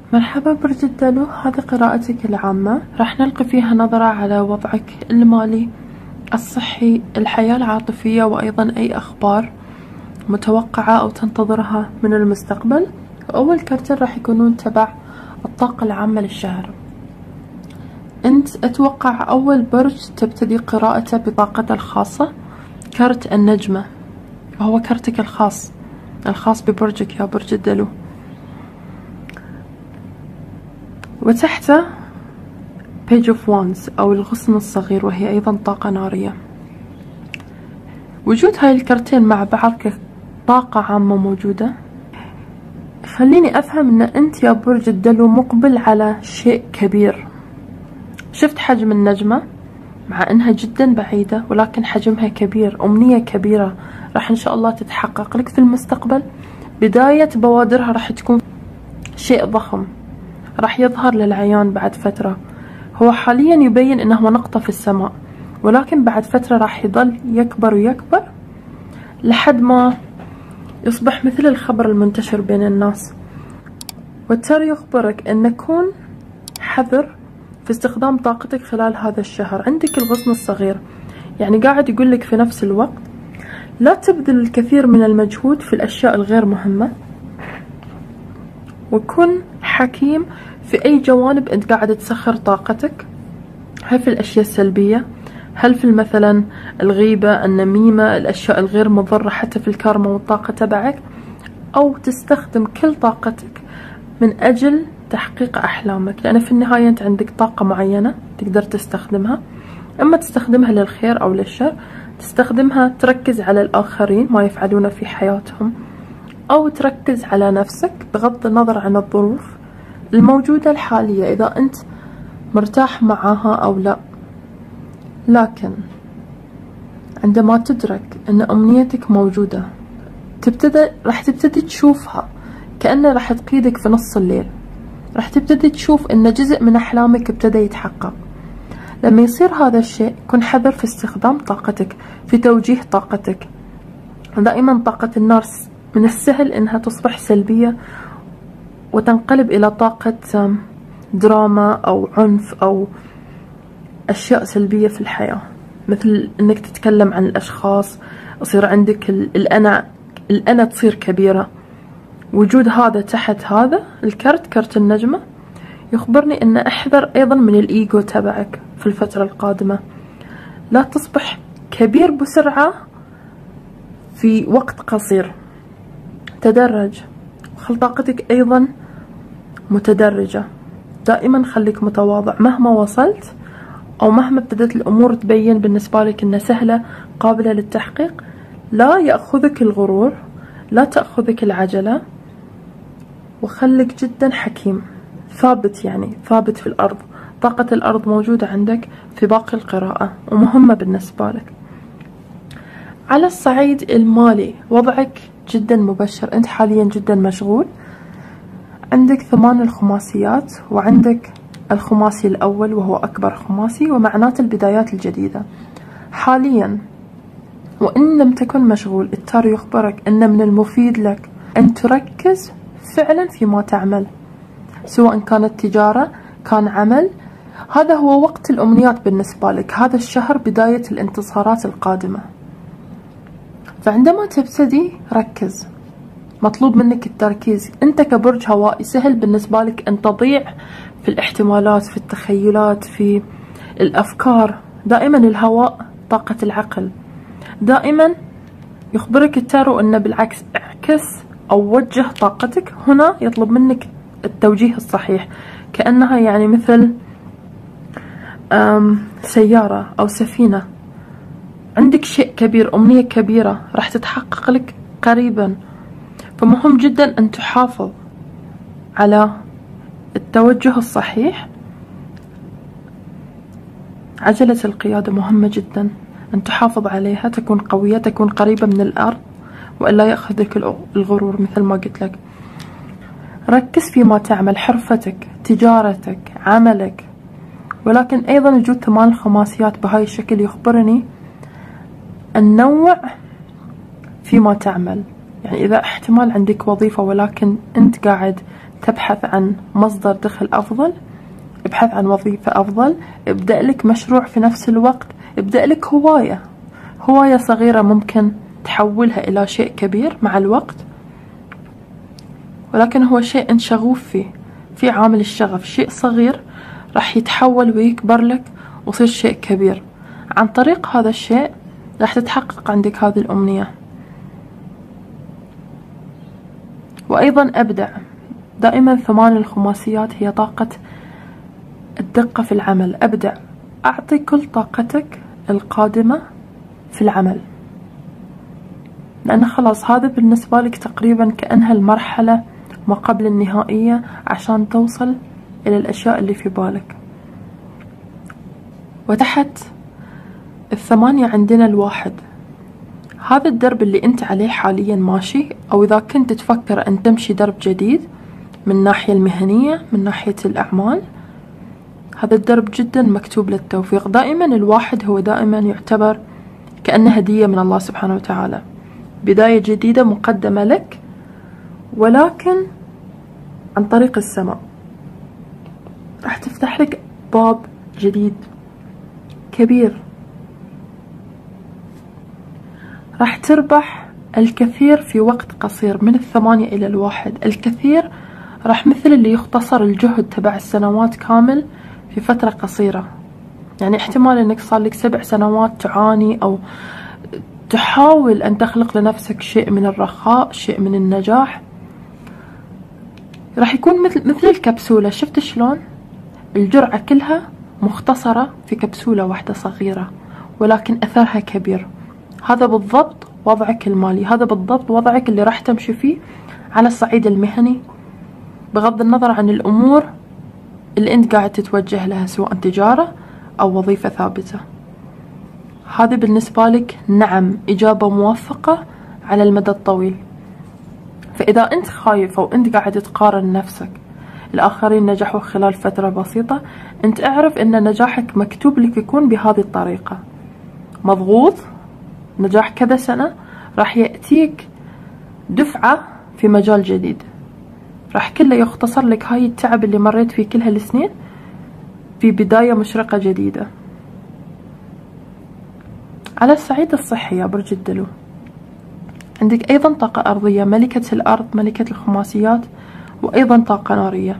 مرحبا برج الدلو، هذه قراءتك العامة. راح نلقي فيها نظرة على وضعك المالي، الصحي، الحياة العاطفية، وأيضا أي أخبار متوقعة أو تنتظرها من المستقبل. وأول كارتين راح يكونون تبع الطاقة العامة للشهر. أنت أتوقع أول برج تبتدي قراءته بطاقته الخاصة، كارت النجمة، وهو كارتك الخاص ببرجك يا برج الدلو. وتحته Page of Wands أو الغصن الصغير، وهي أيضا طاقة نارية. وجود هاي الكارتين مع بعض كطاقة عامة موجودة خليني أفهم أن أنت يا برج الدلو مقبل على شيء كبير. شفت حجم النجمة مع أنها جدا بعيدة، ولكن حجمها كبير، أمنية كبيرة راح إن شاء الله تتحقق لك في المستقبل. بداية بوادرها راح تكون شيء ضخم راح يظهر للعيان بعد فترة. هو حاليا يبين انه نقطة في السماء، ولكن بعد فترة راح يظل يكبر ويكبر لحد ما يصبح مثل الخبر المنتشر بين الناس. والتاري يخبرك ان كون حذر في استخدام طاقتك خلال هذا الشهر. عندك الغصن الصغير، يعني قاعد يقولك في نفس الوقت لا تبذل الكثير من المجهود في الاشياء الغير مهمة، وكن حكيم في أي جوانب أنت قاعد تسخر طاقتك. هل في الأشياء السلبية، هل في مثلا الغيبة، النميمة، الأشياء الغير مضرة حتى في الكارما والطاقة تبعك، أو تستخدم كل طاقتك من أجل تحقيق أحلامك. لأن في النهاية أنت عندك طاقة معينة تقدر تستخدمها، أما تستخدمها للخير أو للشر، تستخدمها تركز على الآخرين ما يفعلون في حياتهم، أو تركز على نفسك بغض النظر عن الظروف الموجودة الحالية إذا أنت مرتاح معها أو لا. لكن عندما تدرك أن أمنيتك موجودة راح تبتدي تشوفها كأنه راح تقيدك في نص الليل. راح تبتدي تشوف أن جزء من أحلامك ابتدى يتحقق. لما يصير هذا الشيء كن حذر في استخدام طاقتك، في توجيه طاقتك. دائما طاقة النار من السهل أنها تصبح سلبية وتنقلب إلى طاقة دراما أو عنف أو أشياء سلبية في الحياة، مثل أنك تتكلم عن الأشخاص، يصير عندك الأنا تصير كبيرة. وجود هذا تحت هذا الكرت، كرت النجمة، يخبرني أن أحذر أيضا من الإيجو تبعك في الفترة القادمة. لا تصبح كبير بسرعة في وقت قصير، تدرج، وخل طاقتك أيضا متدرجة. دائما خليك متواضع مهما وصلت أو مهما ابتدت الأمور تبين بالنسبة لك أنها سهلة قابلة للتحقيق. لا يأخذك الغرور، لا تأخذك العجلة، وخليك جدا حكيم ثابت، يعني ثابت في الأرض. طاقة الأرض موجودة عندك في باقي القراءة ومهمة بالنسبة لك. على الصعيد المالي وضعك جدا مبشر. أنت حاليا جدا مشغول، عندك 8 الخماسيات، وعندك الخماسي الأول وهو أكبر خماسي ومعناته البدايات الجديدة حاليا. وإن لم تكن مشغول، التاري يخبرك أن من المفيد لك أن تركز فعلا فيما تعمل، سواء كانت تجارة كان عمل. هذا هو وقت الأمنيات بالنسبة لك. هذا الشهر بداية الانتصارات القادمة، فعندما تبتدي ركز. مطلوب منك التركيز. انت كبرج هوائي سهل بالنسبة لك ان تضيع في الاحتمالات، في التخيلات، في الافكار. دائما الهواء طاقة العقل. دائما يخبرك التارو ان بالعكس اعكس او وجه طاقتك. هنا يطلب منك التوجيه الصحيح، كأنها يعني مثل سيارة او سفينة. عندك شيء كبير، امنية كبيرة راح تتحقق لك قريبا، فمهم جدا أن تحافظ على التوجه الصحيح. عجلة القيادة مهمة جدا أن تحافظ عليها، تكون قوية، تكون قريبة من الأرض، وإلا يأخذك الغرور مثل ما قلت لك. ركز فيما تعمل، حرفتك، تجارتك، عملك. ولكن أيضا وجود 8 الخماسيات بهاي الشكل يخبرني النوع فيما تعمل. يعني إذا احتمال عندك وظيفة ولكن أنت قاعد تبحث عن مصدر دخل أفضل، ابحث عن وظيفة أفضل، ابدأ لك مشروع في نفس الوقت، ابدأ لك هواية صغيرة ممكن تحولها إلى شيء كبير مع الوقت، ولكن هو شيء أنت شغوف فيه، في عامل الشغف، شيء صغير راح يتحول ويكبر لك ويصير شيء كبير. عن طريق هذا الشيء راح تتحقق عندك هذه الأمنية. وأيضا أبدع. دائما 8 الخماسيات هي طاقة الدقة في العمل. أبدع، أعطي كل طاقتك القادمة في العمل، لأن خلاص هذا بالنسبة لك تقريبا كأنها المرحلة ما قبل النهائية عشان توصل إلى الأشياء اللي في بالك. وتحت 8 عندنا 1. هذا الدرب اللي أنت عليه حاليا ماشي، أو إذا كنت تفكر أن تمشي درب جديد من الناحية المهنية، من ناحية الأعمال، هذا الدرب جدا مكتوب للتوفيق. دائما 1 هو دائما يعتبر كأنه هدية من الله سبحانه وتعالى، بداية جديدة مقدمة لك، ولكن عن طريق السماء راح تفتح لك باب جديد كبير، راح تربح الكثير في وقت قصير. من 8 إلى 1 الكثير راح مثل اللي يختصر الجهد تبع السنوات كامل في فترة قصيرة. يعني احتمال انك صار لك 7 سنوات تعاني او تحاول ان تخلق لنفسك شيء من الرخاء، شيء من النجاح، راح يكون مثل الكبسولة. شفت شلون الجرعة كلها مختصرة في كبسولة واحدة صغيرة، ولكن اثرها كبير. هذا بالضبط وضعك المالي، هذا بالضبط وضعك اللي راح تمشي فيه على الصعيد المهني، بغض النظر عن الامور اللي انت قاعد تتوجه لها، سواء تجارة او وظيفة ثابتة. هذه بالنسبة لك نعم إجابة موفقة على المدى الطويل. فإذا أنت خايف أو أنت قاعد تقارن نفسك، الآخرين نجحوا خلال فترة بسيطة، أنت اعرف أن نجاحك مكتوب لك يكون بهذه الطريقة. مضغوط نجاح كذا سنة، راح يأتيك دفعة في مجال جديد، راح كله يختصر لك هاي التعب اللي مريت فيه كل هالسنين في بداية مشرقة جديدة. على الصعيد الصحي يا برج الدلو، عندك أيضا طاقة أرضية، ملكة الأرض، ملكة الخماسيات، وأيضا طاقة نارية.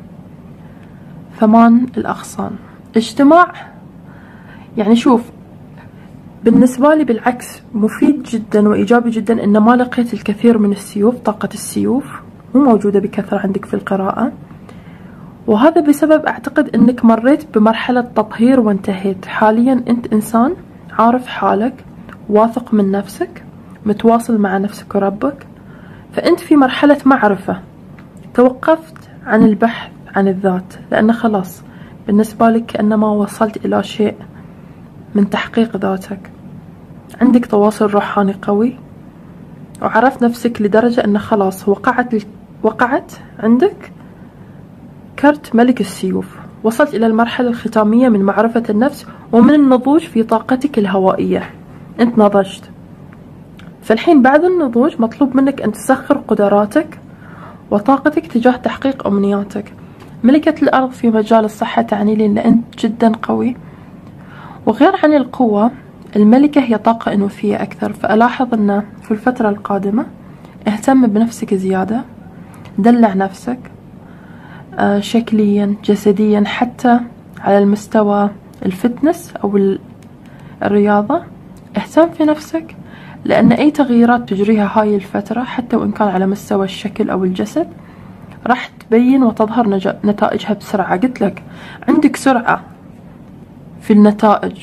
8 الأغصان، اجتماع. يعني شوف، بالنسبة لي بالعكس مفيد جدا وإيجابي جدا إن ما لقيت الكثير من السيوف. طاقة السيوف مو موجودة بكثرة عندك في القراءة، وهذا بسبب أعتقد أنك مريت بمرحلة تطهير وانتهيت. حاليا أنت إنسان عارف حالك، واثق من نفسك، متواصل مع نفسك وربك، فأنت في مرحلة معرفة. توقفت عن البحث عن الذات، لأن خلاص بالنسبة لك كأنما وصلت إلى شيء من تحقيق ذاتك. عندك تواصل روحاني قوي، وعرفت نفسك لدرجة أن خلاص وقعت عندك كرت ملك السيوف. وصلت إلى المرحلة الختامية من معرفة النفس ومن النضوج في طاقتك الهوائية. أنت نضجت، فالحين بعد النضوج مطلوب منك أن تسخر قدراتك وطاقتك تجاه تحقيق أمنياتك. ملكة الأرض في مجال الصحة تعني لي أن أنت جدا قوي، وغير عن القوة الملكة هي طاقة أنوثية أكثر. فألاحظ أن في الفترة القادمة اهتم بنفسك زيادة، دلع نفسك شكليا جسديا، حتى على المستوى الفتنس أو الرياضة. اهتم في نفسك، لأن أي تغييرات تجريها هاي الفترة حتى وإن كان على مستوى الشكل أو الجسد راح تبين وتظهر نتائجها بسرعة. قلت لك عندك سرعة في النتائج.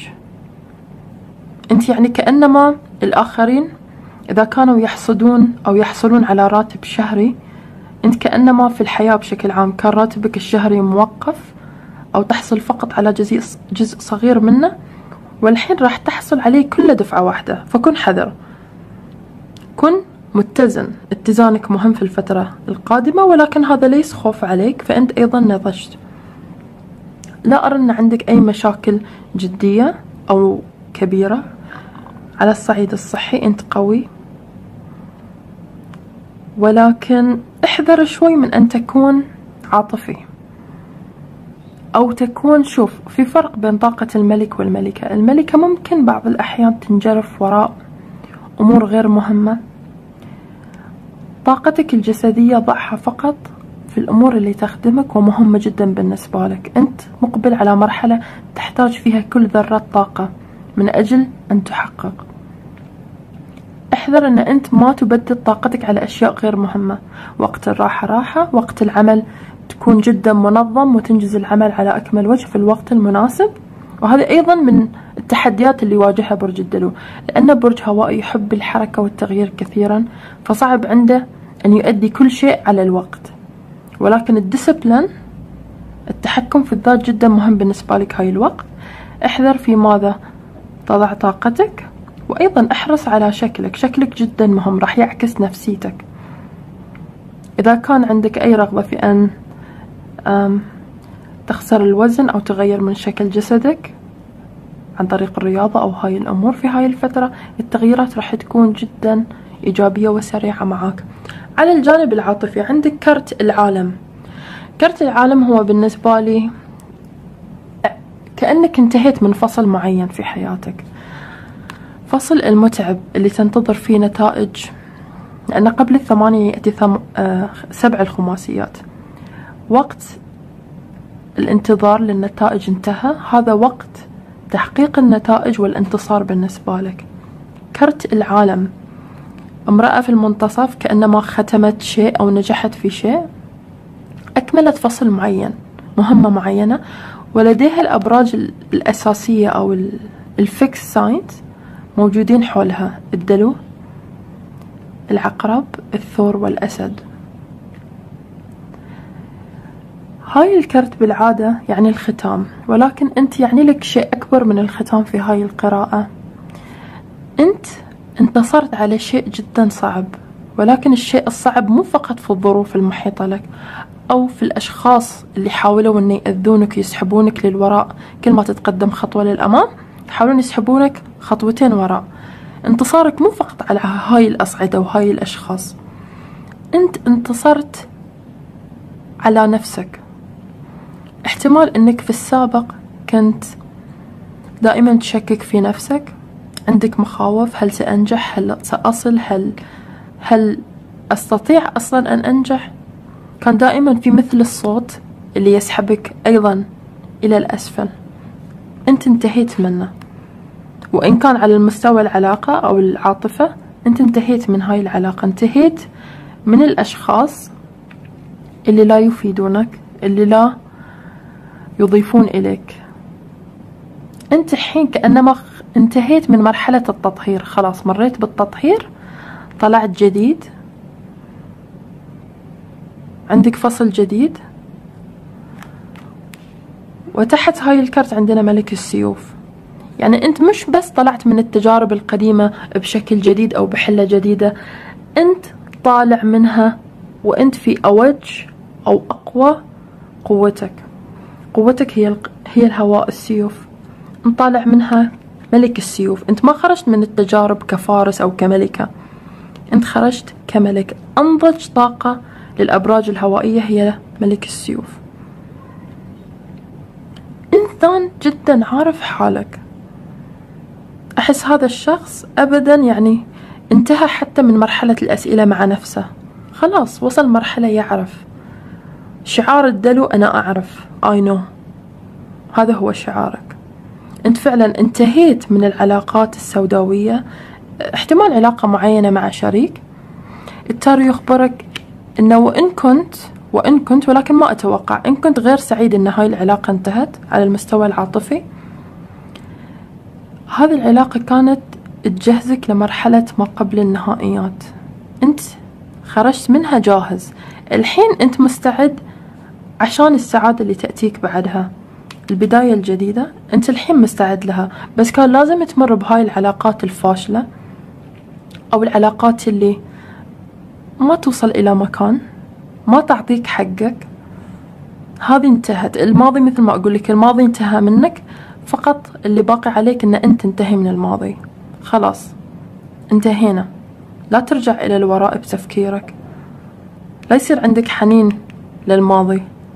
أنت يعني كأنما الآخرين إذا كانوا يحصدون أو يحصلون على راتب شهري، أنت كأنما في الحياة بشكل عام كان راتبك الشهري موقف أو تحصل فقط على جزء صغير منه، والحين راح تحصل عليه كله دفعة واحدة. فكن حذر، كن متزن. اتزانك مهم في الفترة القادمة، ولكن هذا ليس خوف عليك، فأنت أيضا نضجت. لا أرى أن عندك أي مشاكل جدية أو كبيرة. على الصعيد الصحي أنت قوي، ولكن احذر شوي من أن تكون عاطفي، أو تكون، شوف في فرق بين طاقة الملك والملكة. الملكة ممكن بعض الأحيان تنجرف وراء أمور غير مهمة. طاقتك الجسدية ضعها فقط في الأمور اللي تخدمك ومهمة جدا بالنسبة لك. أنت مقبل على مرحلة تحتاج فيها كل ذرة طاقة من أجل أن تحقق. احذر أن أنت ما تبدد طاقتك على أشياء غير مهمة. وقت الراحة راحة، وقت العمل تكون جدا منظم وتنجز العمل على أكمل وجه في الوقت المناسب. وهذا أيضا من التحديات اللي يواجهها برج الدلو، لأن برج هوائي يحب الحركة والتغيير كثيرا، فصعب عنده أن يؤدي كل شيء على الوقت. ولكن الديسبلين، التحكم في الذات، جدا مهم بالنسبة لك هاي الوقت. احذر في ماذا تضع طاقتك، وأيضا احرص على شكلك. شكلك جدا مهم، راح يعكس نفسيتك. إذا كان عندك أي رغبة في أن تخسر الوزن أو تغير من شكل جسدك عن طريق الرياضة أو هاي الأمور، في هاي الفترة التغييرات راح تكون جدا إيجابية وسريعة معك. على الجانب العاطفي عندك كرت العالم. كرت العالم هو بالنسبة لي كأنك انتهيت من فصل معين في حياتك، فصل المتعب اللي تنتظر فيه نتائج، لأن قبل 8 يأتي 7 الخماسيات. وقت الانتظار للنتائج انتهى، هذا وقت تحقيق النتائج والانتصار بالنسبة لك. كرت العالم، امرأة في المنتصف، كأنما ختمت شيء أو نجحت في شيء، أكملت فصل معين، مهمة معينة، ولديها الأبراج الأساسية أو الفيكس ساينز موجودين حولها: الدلو، العقرب، الثور، والأسد. هاي الكرت بالعادة يعني الختام، ولكن أنت يعني لك شيء أكبر من الختام في هاي القراءة. أنت انتصرت على شيء جدا صعب، ولكن الشيء الصعب مو فقط في الظروف المحيطة لك أو في الأشخاص اللي حاولوا أن يأذونك يسحبونك للوراء. كل ما تتقدم خطوة للأمام يحاولون يسحبونك خطوتين وراء. انتصارك مو فقط على هاي الأصعدة وهاي الأشخاص، أنت انتصرت على نفسك. احتمال أنك في السابق كنت دائما تشكك في نفسك، عندك مخاوف: هل سأنجح؟ هل سأصل؟ هل أستطيع أصلا أن أنجح؟ كان دائما في مثل الصوت اللي يسحبك أيضا إلى الأسفل. أنت انتهيت منه، وإن كان على المستوى العلاقة أو العاطفة أنت انتهيت من هاي العلاقة، انتهيت من الأشخاص اللي لا يفيدونك، اللي لا يضيفون إليك. أنت الحين كأنما انتهيت من مرحلة التطهير، خلاص مريت بالتطهير، طلعت جديد، عندك فصل جديد. وتحت هاي الكرت عندنا ملك السيوف، يعني أنت مش بس طلعت من التجارب القديمة بشكل جديد أو بحلة جديدة، أنت طالع منها وأنت في أوج أو أقوى قوتك. قوتك هي الهواء، السيوف، أنت طالع منها ملك السيوف. أنت ما خرجت من التجارب كفارس أو كملكة، أنت خرجت كملك. أنضج طاقة للأبراج الهوائية هي ملك السيوف. إنسان جدا عارف حالك. أحس هذا الشخص أبدا يعني انتهى حتى من مرحلة الأسئلة مع نفسه، خلاص وصل مرحلة يعرف. شعار الدلو: أنا أعرف، I know. هذا هو شعارك. أنت فعلا انتهيت من العلاقات السوداوية، احتمال علاقة معينة مع شريك. التارو يخبرك أنه وإن كنت ولكن ما أتوقع، إن كنت غير سعيد أن هاي العلاقة انتهت على المستوى العاطفي، هذه العلاقة كانت تجهزك لمرحلة ما قبل النهائيات. أنت خرجت منها جاهز، الحين أنت مستعد عشان السعادة اللي تأتيك بعدها، البداية الجديدة. أنت الحين مستعد لها، بس كان لازم تمر بهاي العلاقات الفاشلة أو العلاقات اللي ما توصل إلى مكان، ما تعطيك حقك. هذه انتهت. الماضي مثل ما أقول لك، الماضي انتهى منك، فقط اللي باقي عليك أن أنت تنتهي من الماضي. خلاص انتهينا، لا ترجع إلى الوراء بتفكيرك، لا يصير عندك حنين للماضي،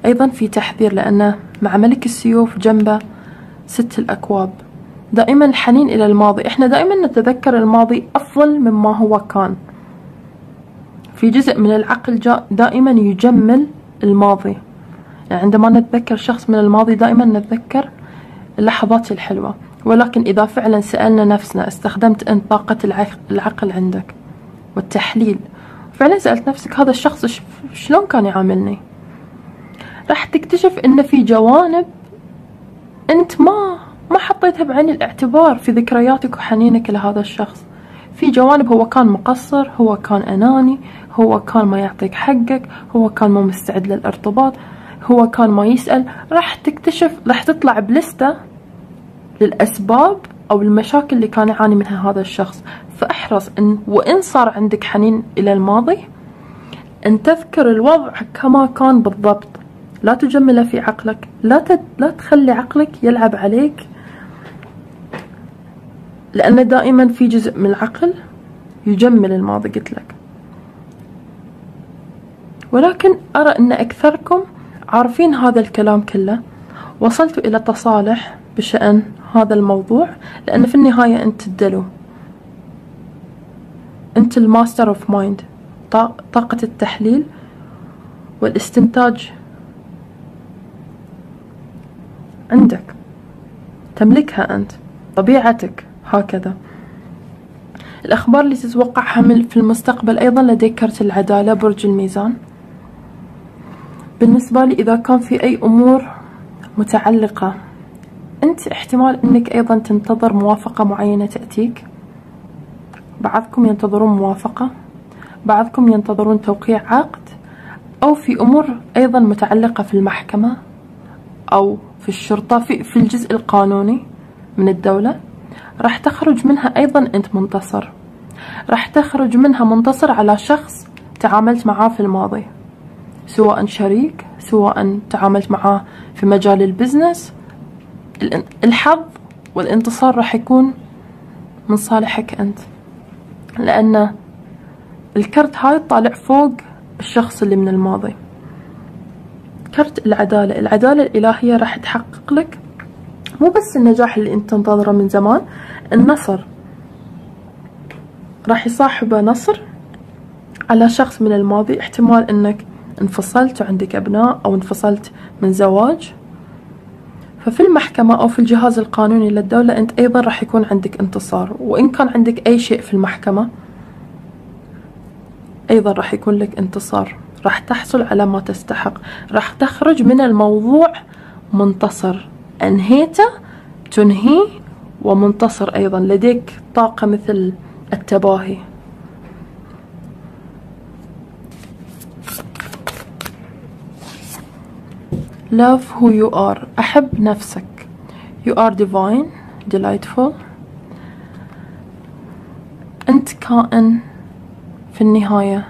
أيضا في تحذير، لأن مع ملك السيوف جنبه 6 الأكواب. دائما الحنين إلى الماضي، إحنا دائما نتذكر الماضي أفضل مما هو كان. في جزء من العقل دائما يجمل الماضي، يعني عندما نتذكر شخص من الماضي دائما نتذكر اللحظات الحلوة. ولكن إذا فعلا سألنا نفسنا استخدمت أنت طاقة العقل عندك والتحليل، فعلا سألت نفسك هذا الشخص شلون كان يعاملني، راح تكتشف ان في جوانب انت ما حطيتها بعين الاعتبار في ذكرياتك وحنينك لهذا الشخص. في جوانب هو كان مقصر، هو كان اناني، هو كان ما يعطيك حقك، هو كان مو مستعد للارتباط، هو كان ما يسأل. راح تكتشف، راح تطلع بلستة للأسباب أو المشاكل اللي كان يعاني منها هذا الشخص. فاحرص وإن صار عندك حنين إلى الماضي أن تذكر الوضع كما كان بالضبط، لا تجمله في عقلك، لا تخلي عقلك يلعب عليك، لأن دائما في جزء من العقل يجمل الماضي قلت لك. ولكن أرى أن أكثركم عارفين هذا الكلام كله، وصلتوا إلى تصالح بشأن هذا الموضوع، لأن في النهاية أنت الدلو، أنت الماستر اوف مايند، طاقة التحليل والاستنتاج عندك، تملكها أنت، طبيعتك هكذا. الأخبار اللي تتوقعها في المستقبل أيضا لديك كرت العدالة، برج الميزان. بالنسبة لي إذا كان في أي أمور متعلقة، أنت احتمال أنك أيضا تنتظر موافقة معينة تأتيك، بعضكم ينتظرون موافقة، بعضكم ينتظرون توقيع عقد، أو في أمور أيضا متعلقة في المحكمة أو في الشرطة، في الجزء القانوني من الدولة. راح تخرج منها أيضا أنت منتصر، راح تخرج منها منتصر على شخص تعاملت معاه في الماضي، سواء شريك، سواء تعاملت معاه في مجال البزنس. الحظ والانتصار راح يكون من صالحك أنت، لأن الكرت هاي طالع فوق الشخص اللي من الماضي. كرت العدالة، العدالة الإلهية راح تحقق لك مو بس النجاح اللي انت تنتظره من زمان، النصر راح يصاحبه نصر على شخص من الماضي. احتمال انك انفصلت وعندك ابناء، او انفصلت من زواج، ففي المحكمة او في الجهاز القانوني للدولة انت ايضا راح يكون عندك انتصار. وان كان عندك اي شيء في المحكمة ايضا راح يكون لك انتصار، راح تحصل على ما تستحق، راح تخرج من الموضوع منتصر، انهيته تنهيه ومنتصر. ايضا لديك طاقة مثل التباهي. love who you are، احب نفسك. you are divine delightful، انت كائن في النهاية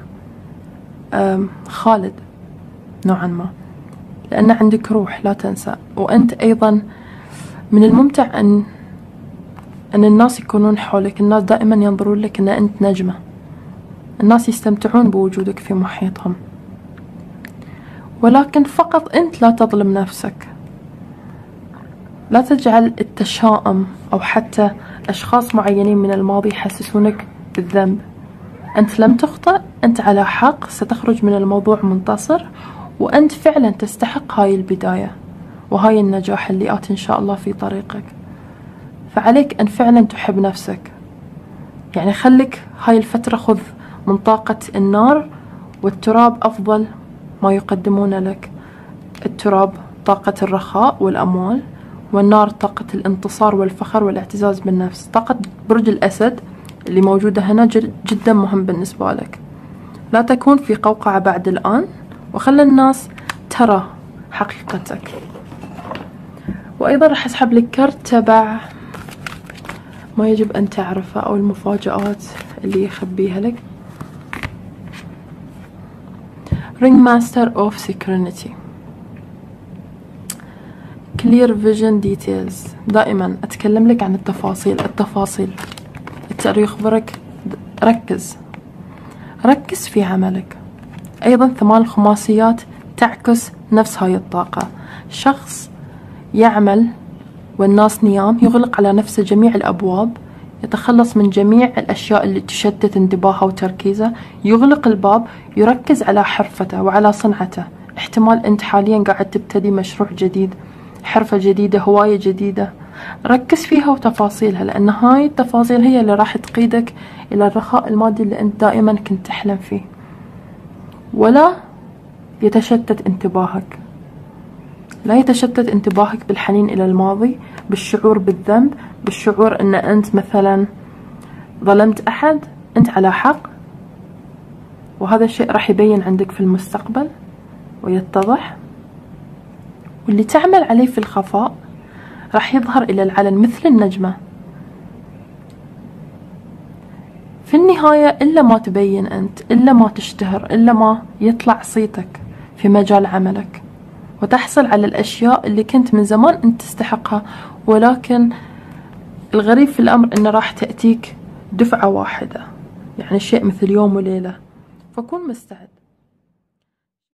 خالد نوعا ما، لأن عندك روح لا تنسى. وأنت أيضا من الممتع أن الناس يكونون حولك، الناس دائما ينظرون لك أن أنت نجمة، الناس يستمتعون بوجودك في محيطهم. ولكن فقط أنت لا تظلم نفسك، لا تجعل التشاؤم أو حتى أشخاص معينين من الماضي يحسسونك بالذنب. أنت لم تخطئ، أنت على حق، ستخرج من الموضوع منتصر، وأنت فعلا تستحق هاي البداية وهاي النجاح اللي آتي إن شاء الله في طريقك. فعليك أن فعلا تحب نفسك، يعني خليك هاي الفترة خذ من طاقة النار والتراب أفضل ما يقدمون لك. التراب طاقة الرخاء والأموال، والنار طاقة الانتصار والفخر والاعتزاز بالنفس. طاقة برج الأسد اللي موجودة هنا جدا مهم بالنسبة لك. لا تكون في قوقعة بعد الآن، وخلي الناس ترى حقيقتك. وأيضا راح أسحب لك كرت تبع ما يجب أن تعرفه أو المفاجآت اللي يخبيها لك. Ringmaster of Serenity، Clear Vision Details. دائما أتكلم لك عن التفاصيل. التاريخ يخبرك ركز في عملك. أيضا 8 خماسيات تعكس نفس هاي الطاقة. شخص يعمل والناس نيام يغلق على نفسه جميع الأبواب، يتخلص من جميع الأشياء اللي تشتت انتباهه وتركيزه، يغلق الباب، يركز على حرفته وعلى صنعته. احتمال أنت حاليا قاعد تبتدي مشروع جديد، حرفة جديدة، هواية جديدة، ركز فيها وتفاصيلها، لأن هاي التفاصيل هي اللي راح تقيدك إلى الرخاء المادي اللي أنت دائما كنت تحلم فيه. ولا يتشتت انتباهك، لا يتشتت انتباهك بالحنين إلى الماضي، بالشعور بالذنب، بالشعور أن أنت مثلا ظلمت أحد، أنت على حق، وهذا الشيء راح يبين عندك في المستقبل ويتضح. واللي تعمل عليه في الخفاء راح يظهر إلى العلن مثل النجمة. في النهاية إلا ما تبين أنت، إلا ما تشتهر، إلا ما يطلع صيتك في مجال عملك وتحصل على الأشياء اللي كنت من زمان أنت تستحقها، ولكن الغريب في الأمر أنه راح تأتيك دفعة واحدة، يعني شيء مثل يوم وليلة. فكون مستعد.